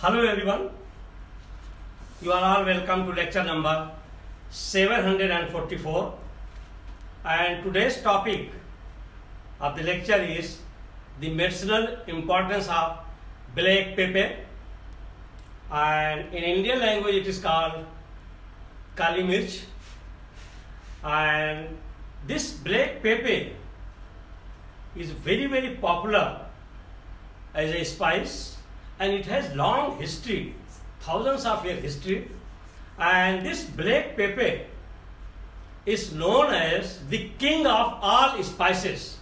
Hello everyone, you are all welcome to lecture number 744, and today's topic of the lecture is the medicinal importance of black pepper, and in Indian language it is called Kali Mirch. And this black pepper is very popular as a spice, and it has long history, thousands of year history. And this black pepper is known as the king of all spices.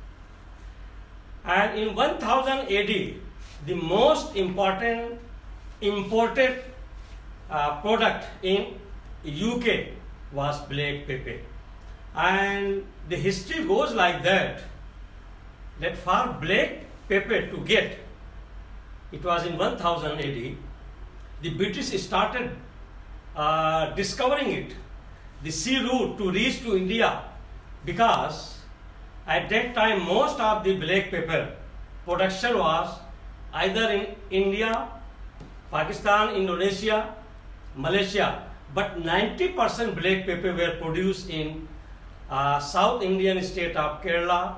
And in 1000 AD, the most important imported product in UK was black pepper. And the history goes like that for black pepper to get, it was in 1000 AD, the British started discovering it, the sea route to reach to India, because at that time most of the black pepper production was either in India, Pakistan, Indonesia, Malaysia, but 90% black pepper were produced in South Indian state of Kerala,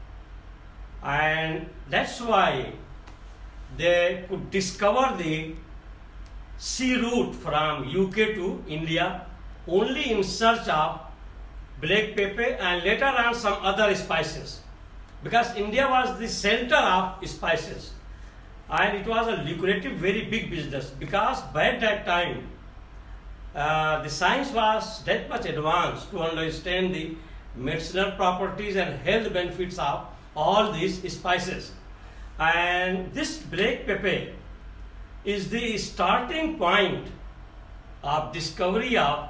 and that's why they could discover the sea route from UK to India only in search of black pepper and later on some other spices, because India was the center of spices and it was a lucrative, very big business, because by that time the science was that much advanced to understand the medicinal properties and health benefits of all these spices. And this black pepper is the starting point of discovery of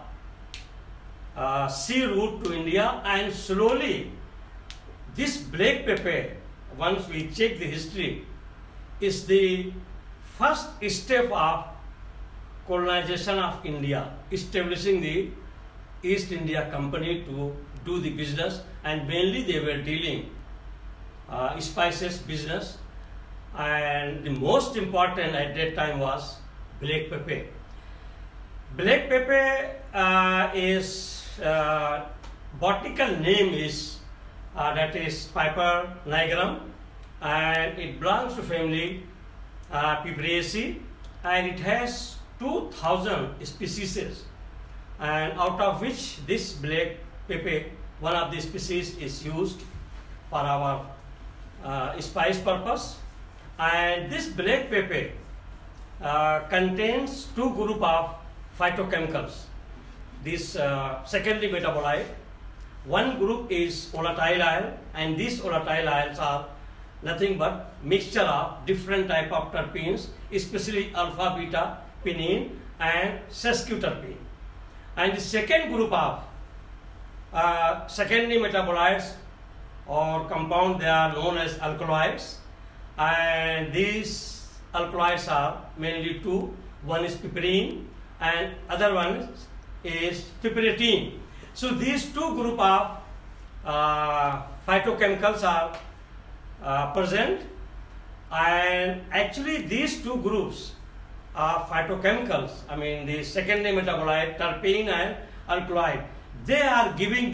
sea route to India, and slowly this black pepper, once we check the history, is the first step of colonization of India, establishing the East India Company to do the business, and mainly they were dealing spices business, and the most important at that time was black pepper. Black pepper is botanical name is that is Piper nigrum, and it belongs to family Piperaceae, and it has 2000 species, and out of which this black pepper, one of the species, is used for our spice purpose. And this black pepper contains two groups of phytochemicals, this secondary metabolite. One group is volatile oil, and these volatile oils are nothing but mixture of different type of terpenes, especially alpha, beta, pinene and sesquiterpene. And the second group of secondary metabolites or compound, they are known as alkaloids, and these alkaloids are mainly two. One is piperine and other one is piperatine. So these two group of phytochemicals are present, and actually these two groups of phytochemicals, I mean the secondary metabolite, terpene and alkaloid, they are giving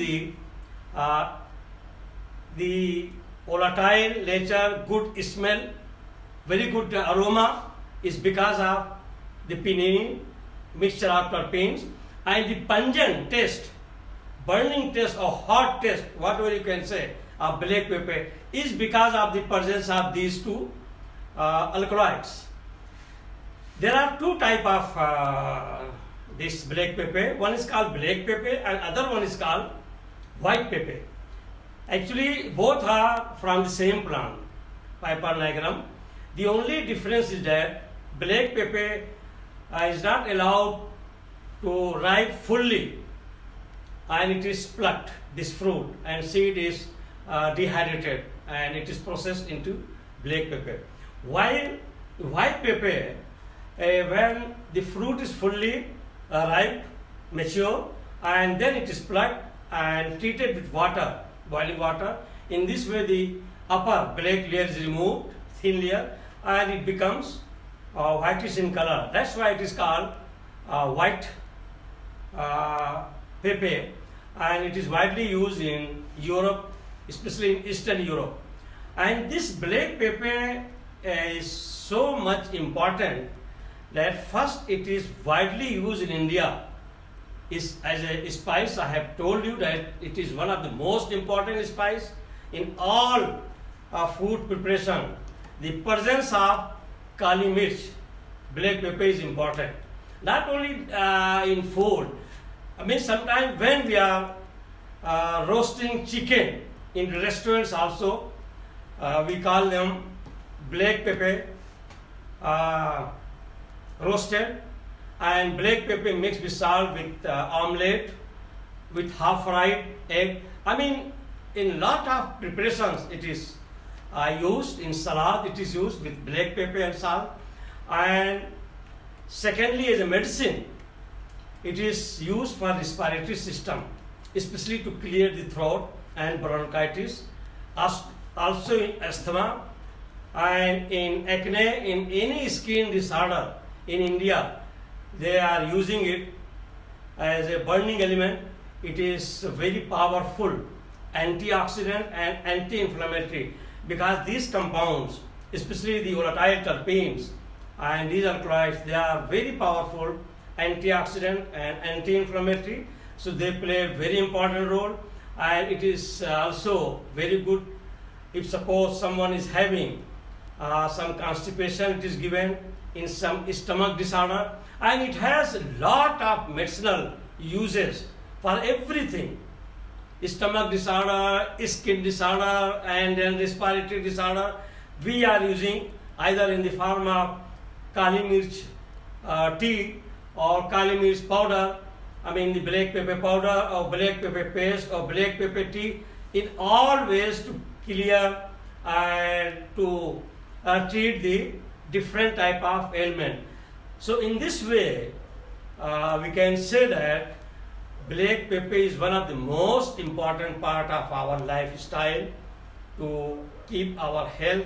the volatile nature, good smell, very good aroma, is because of the pinene, mixture of terpenes, and the pungent taste, burning taste or hot taste, whatever you can say, of black pepper is because of the presence of these two alkaloids. There are two types of this black pepper. One is called black pepper and other one is called white pepper. Actually both are from the same plant, Piper nigrum. The only difference is that black pepper is not allowed to ripe fully, and it is plucked, this fruit, and seed is dehydrated and it is processed into black pepper. While white pepper, when the fruit is fully ripe, mature, and then it is plucked and treated with water, boiling water. In this way the upper black layer is removed, thin layer, and it becomes whitish in color. That's why it is called white pepper, and it is widely used in Europe, especially in Eastern Europe. And this black pepper is so much important that first it is widely used in India as a spice. I have told you that it is one of the most important spice in all food preparation. The presence of kali mirch, black pepper, is important. Not only in food. I mean, sometimes when we are roasting chicken in restaurants also, we call them black pepper roasted, and black pepper mixed with salt with omelette, with half fried egg. I mean, in lot of preparations it is used. In salad it is used with black pepper and salt. And secondly, as a medicine, it is used for respiratory system, especially to clear the throat and bronchitis, also in asthma and in acne, in any skin disorder. In India, they are using it as a burning element. It is very powerful antioxidant and anti-inflammatory, because these compounds, especially the volatile terpenes and these alkaloids, they are very powerful antioxidant and anti-inflammatory. So they play a very important role, and it is also very good if suppose someone is having some constipation. It is given in some stomach disorder, and it has a lot of medicinal uses for everything. Stomach disorder, skin disorder, and then respiratory disorder. We are using either in the form of kali mirch tea or kali mirch powder, I mean the black pepper powder or black pepper paste or black pepper tea, in all ways to clear and to treat the different type of ailment. So in this way, we can say that black pepper is one of the most important part of our lifestyle to keep our health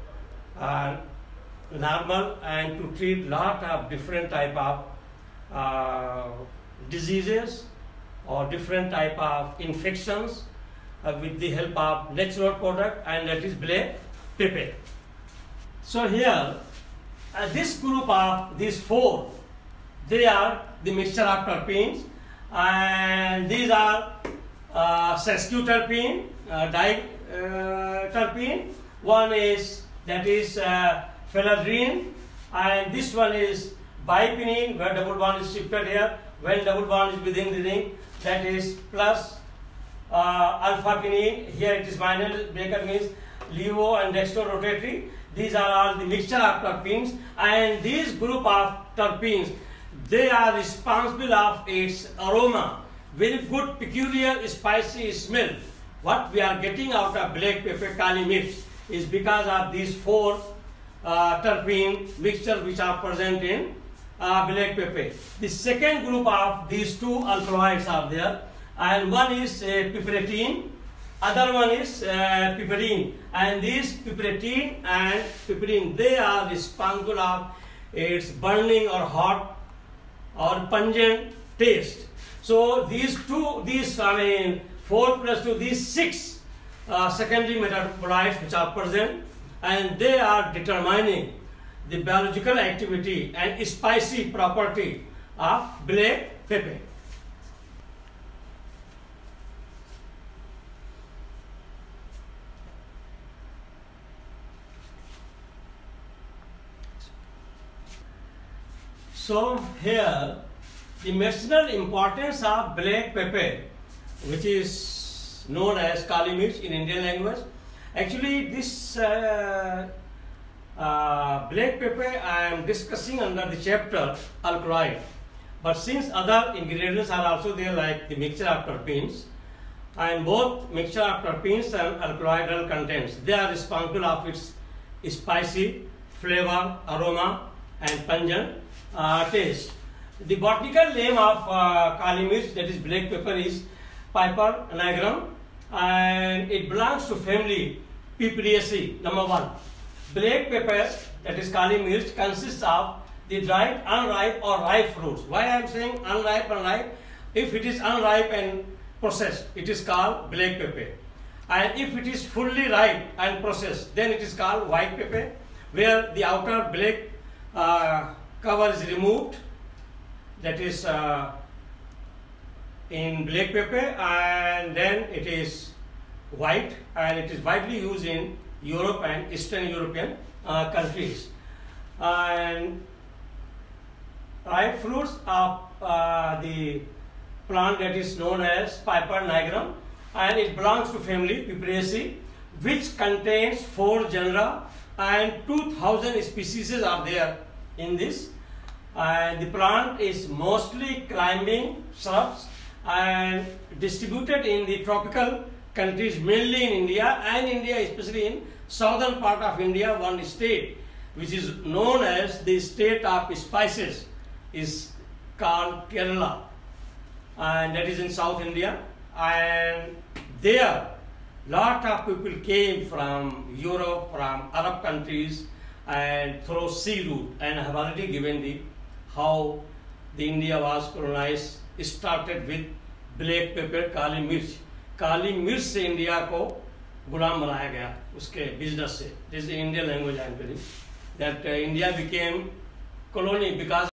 normal and to treat lot of different type of diseases or different type of infections with the help of natural product, and that is black pepper. So here, this group of these four, they are the mixture of terpenes, and these are sesquiterpene, diterpene. One is, that is phenadrine, and this one is bipinene, where double bond is shifted here. When double bond is within the ring, that is plus alpha-pinene. Here it is minus, bracket means levo and dextrorotatory. These are all the mixture of terpenes, and these group of terpenes, they are responsible of its aroma, very good peculiar spicy smell. What we are getting out of black pepper kali mirch is because of these four terpene mixture which are present in black pepper. The second group of these two alkaloids are there, and one is piperitine, other one is piperine, and these piperitine and piperine, they are responsible of its burning or hot or pungent taste. So these 4 plus 2, these 6 secondary metabolites which are present, and they are determining the biological activity and spicy property of black pepper. So here, the medicinal importance of black pepper, which is known as kali mirch in Indian language. Actually, this black pepper I am discussing under the chapter alkaloid, but since other ingredients are also there, like the mixture of terpenes, and both mixture of terpenes and alkaloidal contents, they are responsible of its spicy flavor, aroma, and pungent taste. The botanical name of kali mirch, that is black pepper, is Piper nigrum, and it belongs to family Pipereaceae, number 1. black pepper, that is kali mirch, consists of the dried, unripe or ripe fruits. Why I am saying unripe and ripe? If it is unripe and processed, it is called black pepper. And if it is fully ripe and processed, then it is called white pepper, where the outer black cover is removed. That is in black pepper, and then it is white, and it is widely used in Europe and Eastern European countries. And ripe fruits are the plant that is known as Piper nigrum, and it belongs to family Pipereaceae, which contains 4 genera and 2000 species are there in this. And the plant is mostly climbing shrubs and distributed in the tropical countries, mainly in India, and India especially in southern part of India. One state which is known as the state of spices is called Kerala, and that is in South India. And there lot of people came from Europe, from Arab countries, and through sea route, and I have already given the how the India was colonized. Started with black pepper, काली मिर्च. काली मिर्च से India को गुलाम बनाया गया उसके business से. This is the Indian language I am telling. That India became colony because